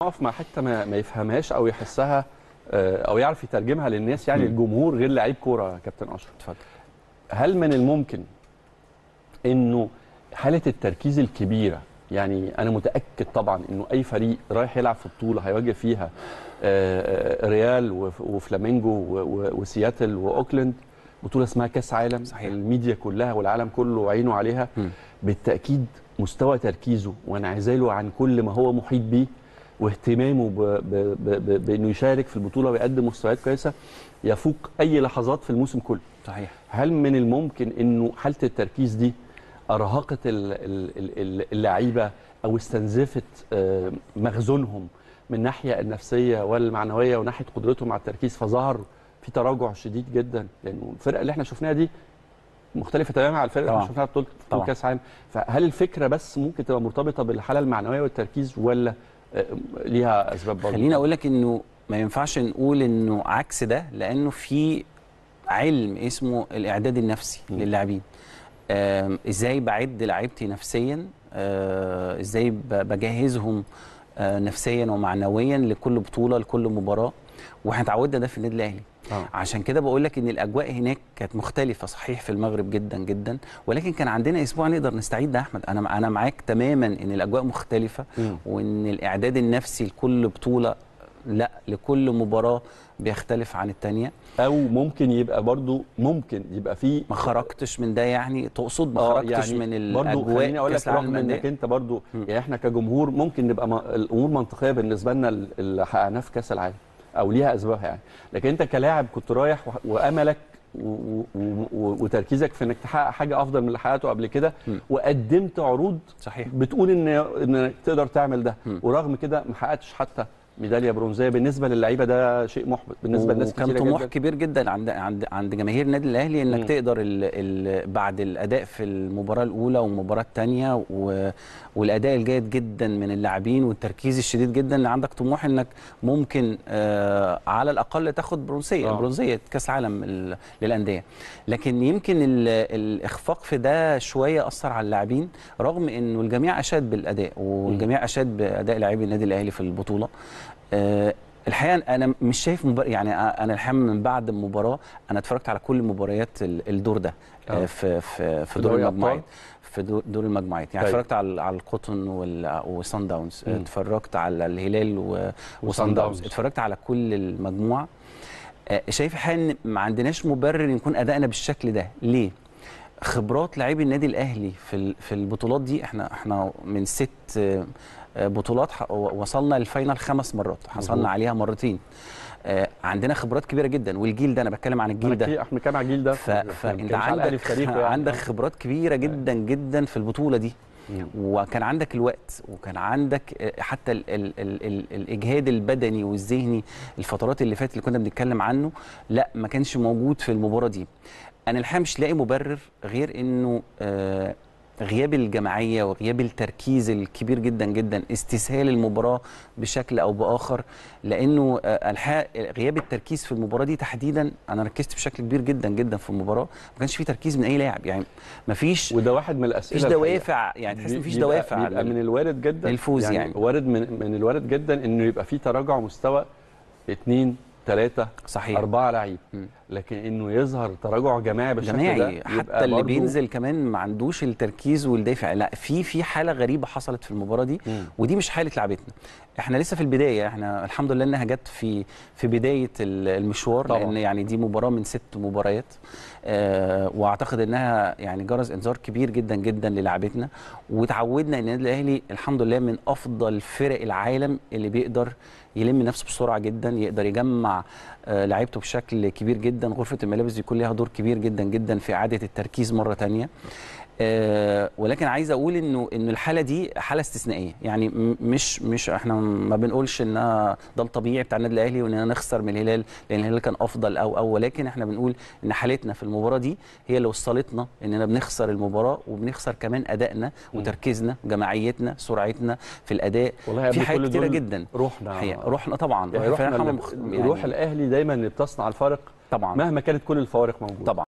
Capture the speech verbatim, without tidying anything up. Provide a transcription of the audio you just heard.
اقف مع حته ما, ما يفهمهاش او يحسها او يعرف يترجمها للناس، يعني الجمهور غير لعيب كوره. كابتن اشرف اتفضل. هل من الممكن انه حاله التركيز الكبيره، يعني انا متاكد طبعا انه اي فريق رايح يلعب في بطوله هيواجه فيها ريال وفلامينجو وسياتل واوكلاند، بطوله اسمها كاس عالم، صحيح. الميديا كلها والعالم كله عينه عليها. م. بالتاكيد مستوى تركيزه وانعزاله عن كل ما هو محيط بيه واهتمامه بانه يشارك في البطوله ويقدم مستويات كويسه يفوق اي لحظات في الموسم كله. صحيح. هل من الممكن انه حاله التركيز دي ارهقت اللعيبه او استنزفت مخزونهم من الناحيه النفسيه والمعنويه وناحيه قدرتهم على التركيز، فظهر في تراجع شديد جدا؟ لانه الفرقه اللي احنا شفناها دي مختلفه تماما عن الفرقه اللي احنا شفناها في بطوله كاس عالم. فهل الفكره بس ممكن تبقى مرتبطه بالحاله المعنويه والتركيز ولا ليها اسباب برضه؟ خليني اقول لك انه ما ينفعش نقول انه عكس ده، لانه في علم اسمه الاعداد النفسي للاعبين. ازاي بعد لعيبتي نفسيا، ازاي بجهزهم نفسيا ومعنويا لكل بطوله لكل مباراه، واحنا اتعودنا ده في النادي الاهلي. آه. عشان كده بقول لك ان الاجواء هناك كانت مختلفه صحيح في المغرب جدا جدا، ولكن كان عندنا اسبوع نقدر نستعيد ده. احمد انا انا معاك تماما ان الاجواء مختلفه، م. وان الاعداد النفسي لكل بطوله لا لكل مباراه بيختلف عن الثانيه. او ممكن يبقى برضو ممكن يبقى في ما خرجتش من ده، يعني تقصد ما خرجتش يعني من الاجواء كاس العالم. رغم انك انت برضو م. يعني احنا كجمهور ممكن نبقى الامور منطقيه بالنسبه لنا اللي حققناه في كاس العالم او ليها اسبابها يعني، لكن انت كلاعب كنت رايح واملك وتركيزك في انك تحقق حاجه افضل من اللي حققته قبل كده، وقدمت عروض صحيح بتقول ان انك تقدر تعمل ده، م. ورغم كده ما حققتش حتى ميداليه برونزيه. بالنسبه للعيبه ده شيء محبط بالنسبه لناس كتير جدا، وكان طموح كبير جدا عند عند عند جماهير النادي الاهلي انك م. تقدر ال ال بعد الاداء في المباراه الاولى والمباراه الثانيه والاداء الجيد جدا من اللاعبين والتركيز الشديد جدا، اللي عندك طموح انك ممكن آه على الاقل تاخد برونزيه آه. برونزيه كاس عالم للانديه. لكن يمكن الاخفاق في ده شويه اثر على اللاعبين، رغم انه الجميع اشاد بالاداء والجميع اشاد باداء لاعبي النادي الاهلي في البطوله. أه الحقيقه انا مش شايف مبار... يعني انا الحقيقه من بعد المباراه انا اتفرجت على كل مباريات الدور ده أه في في في دور المجموعات في دور المجموعات يعني. اتفرجت على على القطن وصن داونز، اتفرجت على الهلال وصن داونز، اتفرجت على كل المجموعه. أه شايف الحقيقه ان ما عندناش مبرر يكون ادائنا بالشكل ده. ليه؟ خبرات لاعبي النادي الاهلي في في البطولات دي، احنا احنا من ست بطولات وصلنا للفاينل خمس مرات، حصلنا عليها مرتين. عندنا خبرات كبيره جدا، والجيل ده انا بتكلم عن الجيل ده، احنا بنتكلم عن الجيل ده، فانت عندك يعني. عندك خبرات كبيره جدا جدا في البطوله دي، وكان عندك الوقت، وكان عندك حتى ال ال ال ال الاجهاد البدني والذهني الفترات اللي فاتت اللي كنا بنتكلم عنه، لا ما كانش موجود في المباراه دي. انا الحقيقه مش لاقي مبرر غير انه آه غياب الجماعيه وغياب التركيز الكبير جدا جدا، استسهال المباراه بشكل او باخر، لانه الحقيقه غياب التركيز في المباراه دي تحديدا انا ركزت بشكل كبير جدا جدا في المباراه، ما كانش في تركيز من اي لاعب، يعني ما فيش، وده واحد من الاسئله، مفيش دوافع، يعني تحس مفيش دوافع بيبقى من الوارد جدا للفوز، يعني, يعني وارد من من الوارد جدا انه يبقى في تراجع مستوى اثنين ثلاثة صحيح أربعة لعيب، لكن إنه يظهر تراجع جماعي بالشكل جماعي ده، حتى اللي بينزل كمان ما عندوش التركيز والدافع. لا في في حالة غريبة حصلت في المباراة دي، م. ودي مش حالة لعبتنا. احنا لسه في البداية، احنا الحمد لله انها جت في في بداية المشوار طبعا. لأن يعني دي مباراة من ست مباريات، آه واعتقد انها يعني جرس انذار كبير جدا جدا للعبتنا، وتعودنا ان النادي الاهلي الحمد لله من افضل فرق العالم اللي بيقدر يلم نفسه بسرعه جدا، يقدر يجمع آه لعيبته بشكل كبير جدا. غرفه الملابس يكون ليها دور كبير جدا جدا في اعاده التركيز مره ثانيه. آه ولكن عايز اقول انه ان الحاله دي حاله استثنائيه، يعني مش مش احنا ما بنقولش انها ده الطبيعي بتاع النادي الاهلي واننا نخسر من الهلال لان الهلال كان افضل او او ولكن احنا بنقول ان حالتنا في المباراه دي هي اللي وصلتنا اننا بنخسر المباراه، وبنخسر كمان ادائنا وتركيزنا وجماعيتنا، سرعتنا في الاداء. في حاجات كتيره جدا، روحنا حقيقة. روحنا طبعا، يعني روحنا مخ... يعني روح الاهلي دايما اللي بتصنع الفارق طبعا مهما كانت كل الفوارق موجوده طبعا.